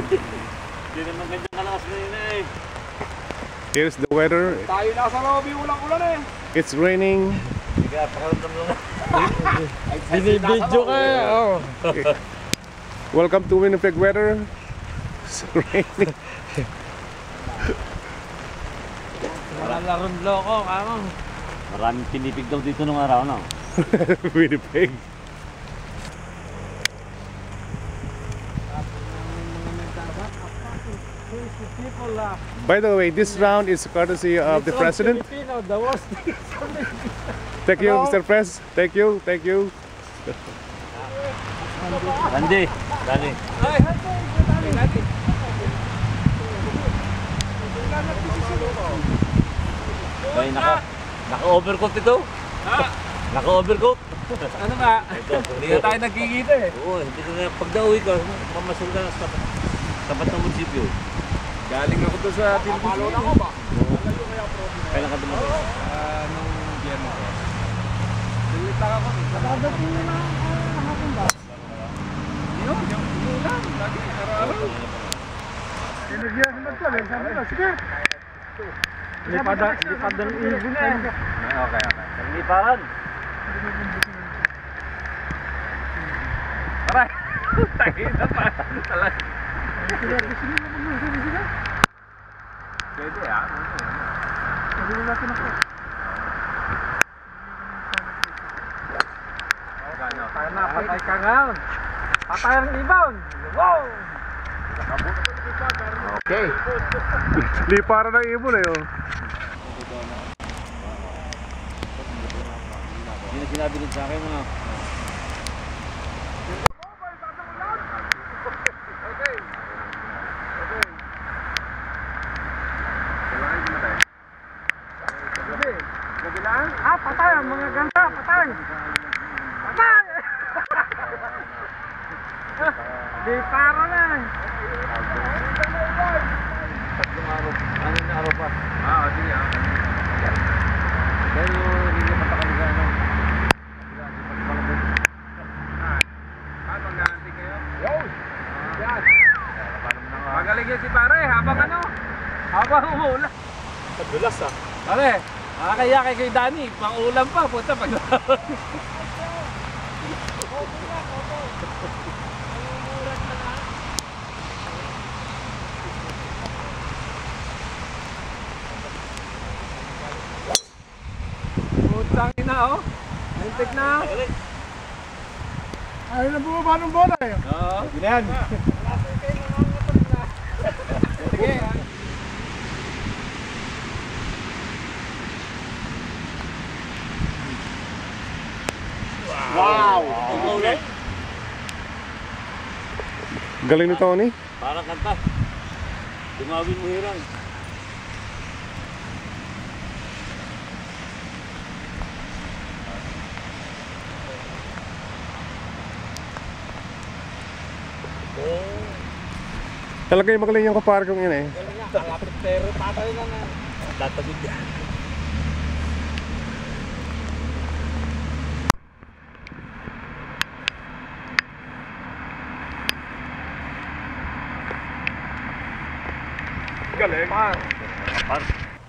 Hindi naman ganyang kalakas na eh. Here's the weather. Tayo nasa lobby, ulang-ulan eh. It's raining. Sige, pakaramdam lang. Binibidyo ka eh. Oh. Welcome to Winnipeg weather. It's raining. Larong loko, kamo. Maraming pinipig daw dito nung araw na. Winnipeg. By the way, this round is courtesy of the president. Thank you, Mr. Press. Thank you, thank you. Randy, Randy. Ay, naka-overcoat ito. Ha? Naka-overcoat. Ano ba? Hindi na tayo nagkikita eh. Oo, hindi ko na pagdawi ka, mamasul ka na sa tapat ng munisipyo. Galing ako doon sa Pilipino. Ako ba? Kailan ka dumating? Nung Biyernes ko. Dito ako. Nakadating na hapon ba? Yun lang. Lagi, araw-araw. Sinagyan sa magpala. Sabi ko, sige. Lipad ng ibon na eh. Okay. Liparan. Aray! Tayo na pa. Pwede ah. Pwede natin ako. Tayo na, patay ka nga. Patay ang ibon. Wow! Okay. Liparan ng ibon eh. Oh. Hindi na sinabi rin sa akin mga... Patay ang mga ganda, patay! Patay! Di para na eh! Tatlong araw. Anin na araw pa. Sige Dahil hindi naman takaligan na. Mag-aanti kayo? Yan! Magaling yan si pare, habang umuulan. Kadulas ah. Pare, kaya kay Danny, pang-ulam pa, punta pag Putang ina oh. Hintik na. Ayun na bumaba ng bola eh. Oo. Yan. Sige. Wow! Galing ni Tony. Parang kanta. Tumawin mo hirang. Talaga yung magaling yung kapar kong yun eh. Kalapit pero patay na na. Tatagod yan. Galing. Kapar.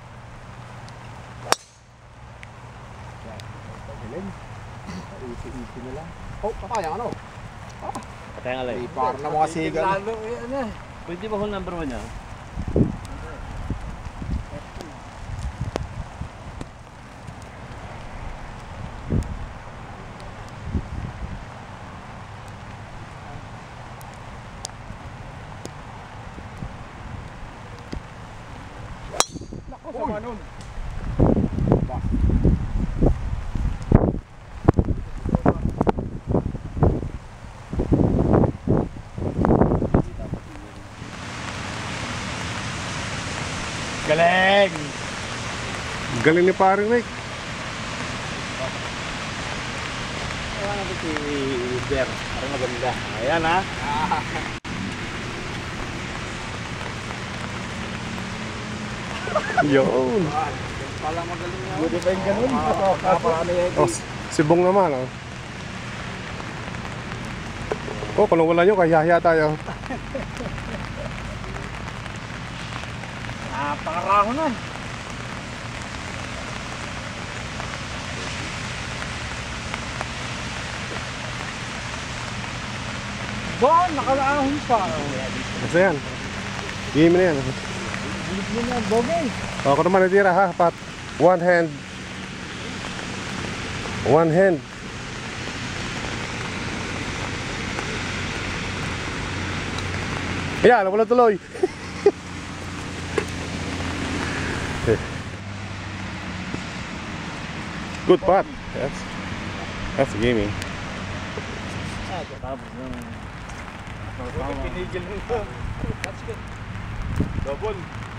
Galing. Easy na lang. Oh, papaya ano? Patay nga lang. Para na mga sigal. Pwede ba hole number 1 niya? Naku, sama nun. Galing! Galing ni pare Nick. Ewan natin si Uber. Parang maganda. Ayan ha. Yun. Pala magaling nga. Buti pa yung ganun. Oh, si Bong naman oh. Oh, kung wala nyo, kaya tayo. Napakaraho na. Ba, nakalaahon pa. Basta yan. Game na yan. Bilis mo na, Bogey. Ako naman natira ha, Pat. One hand. One hand. Ayan, wala tuloy. Good putt. That's gaming. Pinigil mo ito. That's good. Double.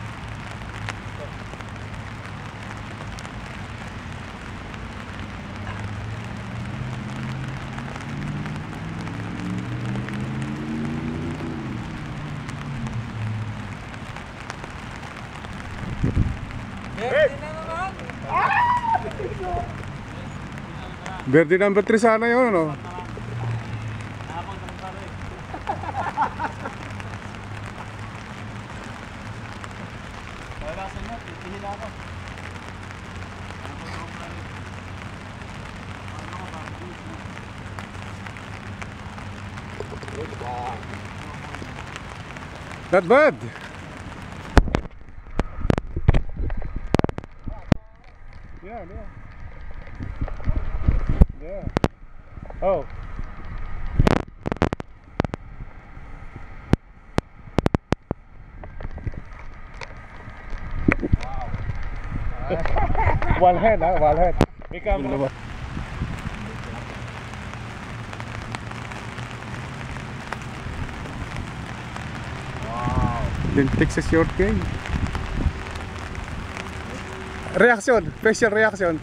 Verde number 3 sana yun, ano? Wala sa mo, titihin ako. Not bad. Yeah. Yeah. Oh. One hand, huh? One hand. Become. Then Texas short game. Reaction, facial reaction.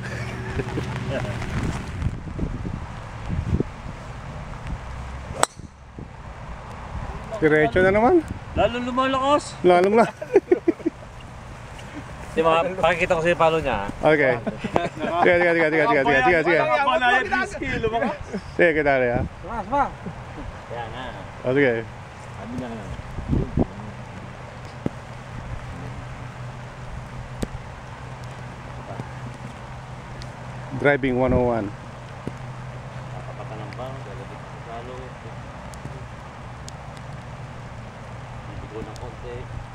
Diretso na naman. Lalo lumalakas. Lalong na. Di ba, pakikita ko sa'yo palo niya. Okay. Sige. Malaya diski, lumakas. Sige, kita rin ha. Sama. Yan na. O sige. Sabi na nga. Driving 101. Nakapatan ng bang, galabit sa palo. Bibigo ng konti.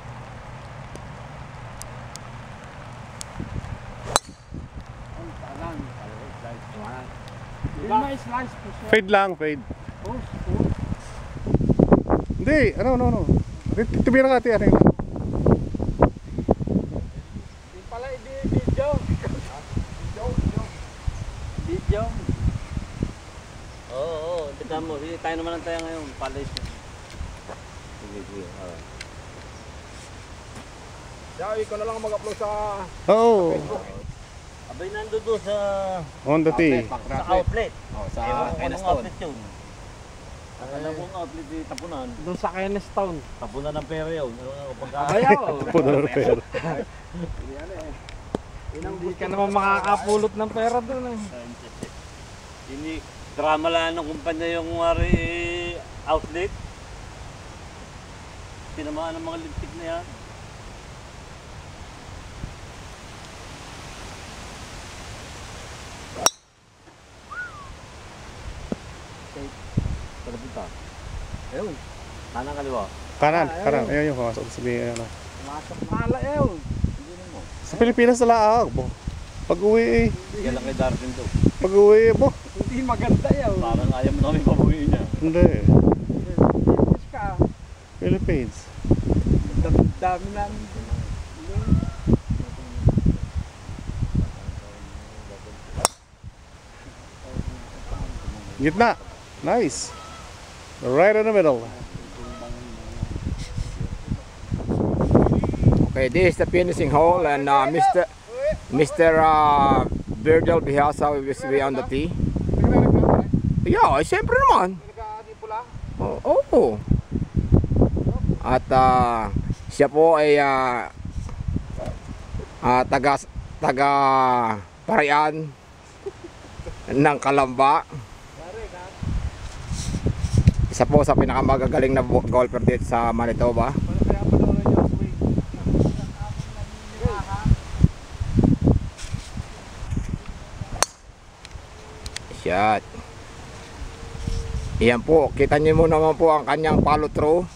May slice po siya. Fade lang, fade. Hindi, no. Tibira ka, ati, ano yun? Yung pala, video. Video. Oo, tignan mo. Sige, tayo naman lang tayo ngayon. Palis na. Sige. Sabi ko na lang mag-upload sa Oo. Abay, nando doon sa On the tee. sa outlet. Oh, sa Ewan ko Kenneth anong outlet yun. Akala kong outlet yung tapunan. doon sa Kenneth Town. Tapunan ng pera yun. Ano nga pagka... Ayaw. Puno na pero. Hindi ka naman makakapulot ng pera doon eh. Ini drama lang ng kumpanya yung outlet. Tinamaan ng mga lintik na yan. Pagpunta. Ayun. Kanan kaliwa. Kanan. Ayun yung kamasok. Sabihin ano. Masok mala yun. Sa Pilipinas na laang. Pag uwi Yan lang kay Darwin to. Pag uwi mo. Hindi maganda yun. Parang ayaw mo na kami pabuhin niya. Hindi. Philippines ka. Philippines. Dami namin. Gitna. Nice. Right in the middle. Okay, this is the finishing hole, and Mr. Virgil Bihasa will be on the tee. Yeah, siyempre naman. Oo. At siya po ay taga Parian ng Kalamba. Isa po sa pinakamagagaling na golfer dito sa Manitoba. shot. Iyan po, kita niyo mo naman po ang kanyang follow through.